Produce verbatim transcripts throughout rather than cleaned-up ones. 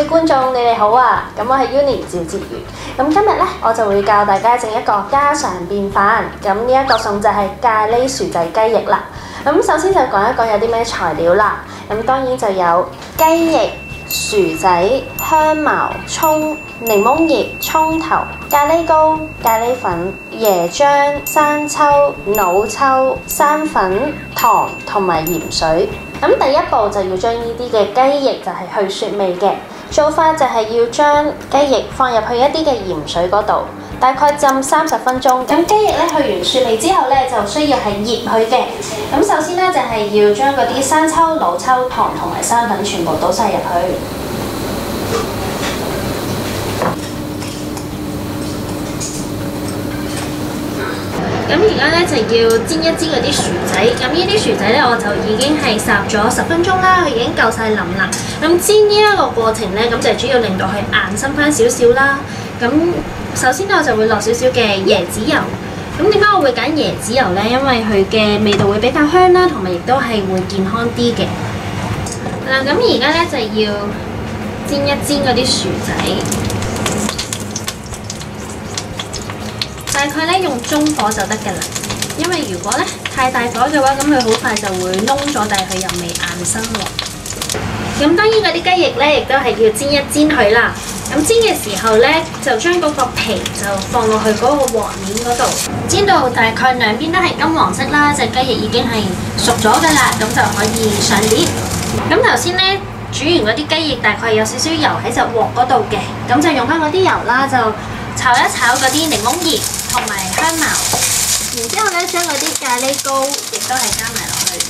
觀眾，你哋好啊！咁我係 Uni 趙哲如。咁今日咧，我就會教大家整一個家常便飯。咁呢一個餸就係咖喱薯仔雞翼啦。咁首先就講一講有啲咩材料啦。咁當然就有雞翼、薯仔、香茅、葱、檸檬葉、葱頭、咖喱膏、咖喱粉、椰漿、生抽、老抽、生粉、糖同埋鹽水。咁第一步就要將呢啲嘅雞翼就係去雪味嘅。做法就係要將雞翼放入去一啲嘅鹽水嗰度，大概浸三十分鐘。咁雞翼咧去完雪味之後咧，就需要係醃佢嘅。咁首先咧就係要將嗰啲生抽、老抽、糖同埋生粉全部倒晒入去。咁而家咧就要煎一煎嗰啲薯仔，咁呢啲薯仔咧我就已經係烚咗十分鐘啦，佢已經夠晒腍啦。咁煎呢一個過程咧，咁就主要令到佢硬身翻少少啦。咁首先咧我就會落少少嘅椰子油。咁點解我會揀椰子油咧？因為佢嘅味道會比較香啦，同埋亦都係會健康啲嘅。嗱，咁而家咧就要煎一煎嗰啲薯仔。大概咧用中火就得㗎啦，因為如果咧太大火嘅話，咁佢好快就會燶咗，但係佢又未硬身喎。咁當然嗰啲雞翼咧，亦都係要煎一煎佢啦。咁煎嘅時候咧，就將嗰個皮就放落去嗰個鑊面嗰度，煎到大概兩邊都係金黃色啦，隻雞翼已經係熟咗㗎啦，咁就可以上碟。咁頭先咧煮完嗰啲雞翼，大概有少少油喺隻鑊嗰度嘅，咁就用翻嗰啲油啦，就炒一炒嗰啲檸檬葉同埋香茅，然之後咧將嗰啲咖喱膏亦都係加埋落去，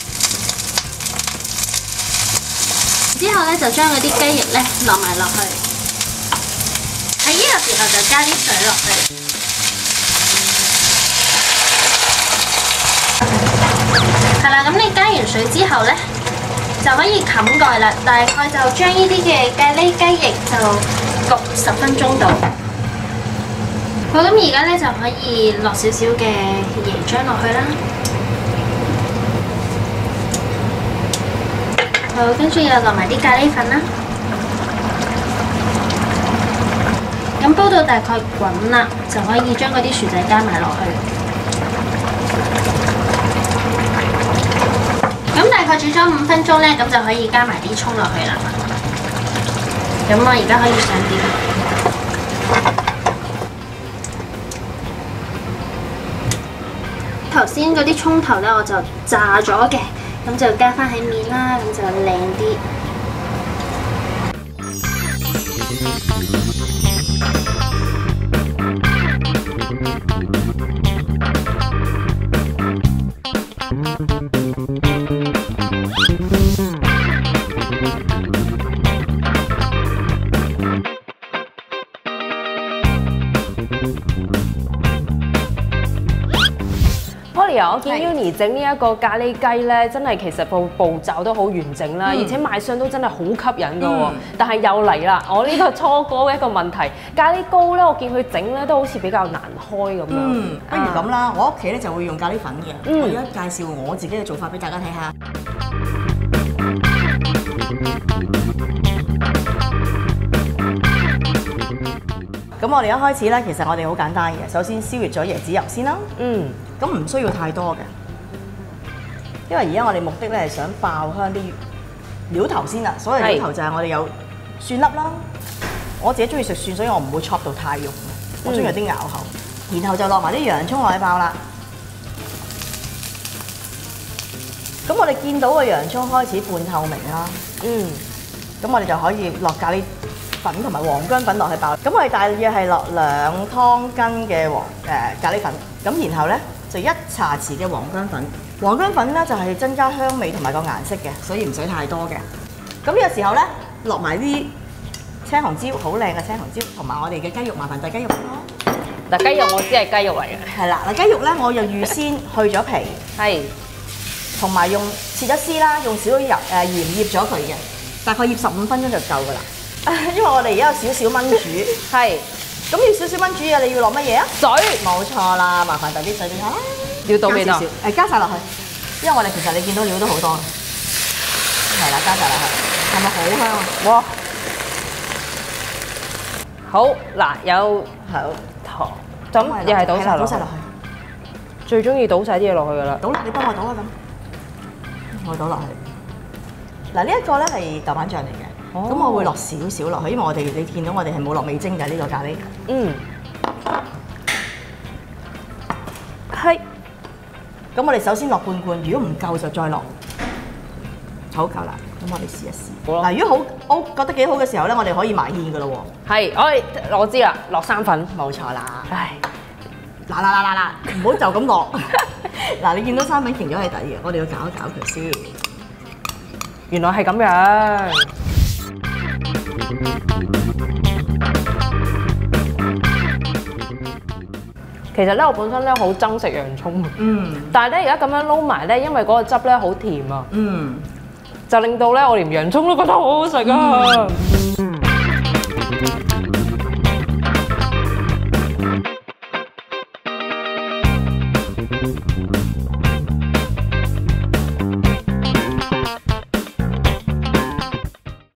之後咧就將嗰啲雞翼咧落埋落去，喺呢個時候就加啲水落去，係啦，咁你加完水之後咧就可以冚蓋啦，大概就將呢啲嘅咖喱雞翼就焗十分鐘度。好，咁而家咧就可以落少少嘅椰漿落去啦。好，跟住又落埋啲咖喱粉啦。咁煲到大概滾啦，就可以將嗰啲薯仔加埋落去。咁大概煮咗五分鐘咧，咁就可以加埋啲葱落去啦。咁我而家可以上碟。頭先嗰啲葱頭咧，我就炸咗嘅，咁就加翻喺面啦，咁就靚啲。 我見 Uni 整呢一個咖喱雞咧，真係其實步步驟都好完整啦，嗯、而且賣相都真係好吸引㗎喎。嗯、但係又嚟啦，我呢個初哥嘅一個問題，咖喱膏咧，我見佢整咧都好似比較難開咁樣。 嗯，不如咁啦，我屋企咧就會用咖喱粉嘅。 嗯、 我而家介紹我自己嘅做法俾大家睇下。咁我哋一開始咧，其實我哋好簡單嘅。首先燒熱咗椰子油先啦。嗯。咁唔需要太多嘅，因為而家我哋目的咧係想爆香啲料頭先啦。所謂料頭就係我哋有蒜粒啦。我自己中意食蒜，所以我唔會 chop 到太肉，我中意有啲咬口。嗯、然後就落埋啲洋葱落去爆啦。咁我哋見到個洋葱開始半透明啦。嗯。咁我哋就可以落咖喱粉同埋黃薑粉落去爆。咁我哋大約係落兩湯羹嘅黃誒咖喱粉。咁然後咧就一茶匙嘅黃薑粉。黃薑粉咧就係增加香味同埋個顏色嘅，所以唔使太多嘅。咁呢個時候咧落埋啲青紅椒，好靚嘅青紅椒，同埋我哋嘅雞肉，麻煩遞雞肉咯。 嗱，雞肉我知係雞肉嚟嘅。 係啦，嗱雞肉咧我又預先去咗皮，係，同埋用切咗絲啦，用少少油誒鹽醃咗佢嘅，大概醃十五分鐘就夠㗎啦。因為我哋而家有少少炆煮，係。咁要少少炆煮啊！你要落乜嘢啊？水，冇錯啦，麻煩遞啲水俾我啦。 要倒幾多？ 誒，加晒落去，因為我哋其實你見到料都好多，係啦，加晒落去，係咪好香啊？哇！ 好嗱，有好糖，咁又係倒晒落去倒晒落。去。 最中意倒晒啲嘢落去噶啦。 倒啦，你幫我倒啊咁。我倒落去。嗱，呢一個咧係豆瓣醬嚟嘅，咁、我會落少少落去，因為我哋你見到我哋係冇落味精嘅呢個咖喱。 嗯。係。 咁我哋首先落半罐，如果唔夠就再落。好夠啦，咁我哋試一試。 好啦。 嗱，如果好 O 覺得幾好嘅時候咧，我哋可以埋芡噶咯喎。 係，我我知啦，落生粉。 冇錯啦。 唉， 嗱嗱嗱嗱嗱，唔好就咁落。嗱，你見到生粉停咗喺底嘅，我哋要搞一搞佢先。 原來係咁樣。其實咧，我本身咧好憎食洋葱， 嗯， 但係咧而家咁樣撈埋咧，因為嗰個汁咧好甜啊， 嗯， 就令到咧我連洋葱都覺得好好食啊！